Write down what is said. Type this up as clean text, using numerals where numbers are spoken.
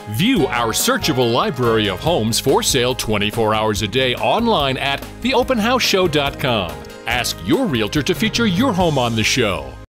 View our searchable library of homes for sale 24 hours a day online at theopenhouseshow.com. Ask your realtor to feature your home on the show.